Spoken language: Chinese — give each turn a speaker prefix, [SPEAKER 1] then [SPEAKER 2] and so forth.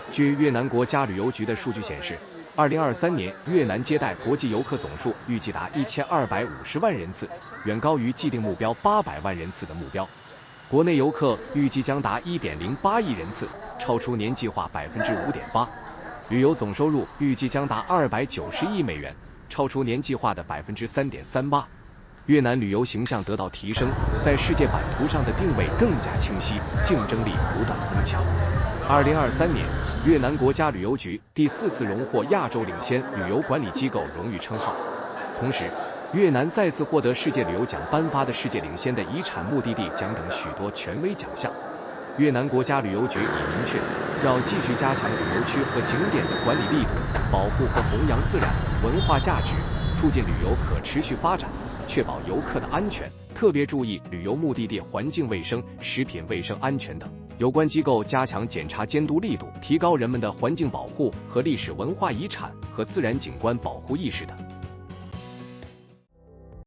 [SPEAKER 1] 据越南国家旅游局的数据显示，2023年越南接待国际游客总数预计达1250万人次，远高于既定目标800万人次的目标。国内游客预计将达1.08亿人次，超出年计划5.8%。旅游总收入预计将达290亿美元，超出年计划的3.38%。越南旅游形象得到提升，在世界版图上的定位更加清晰，竞争力不断增强。2023年，越南国家旅游局第4次荣获亚洲领先旅游管理机构荣誉称号。同时，越南再次获得世界旅游奖颁发的世界领先的遗产目的地奖等许多权威奖项。越南国家旅游局已明确，要继续加强旅游区和景点的管理力度，保护和弘扬自然文化价值，促进旅游可持续发展，确保游客的安全，特别注意旅游目的地环境卫生、食品卫生安全等。有关机构加强检查监督力度，提高人们的环境保护和历史文化遗产和自然景观保护意识等。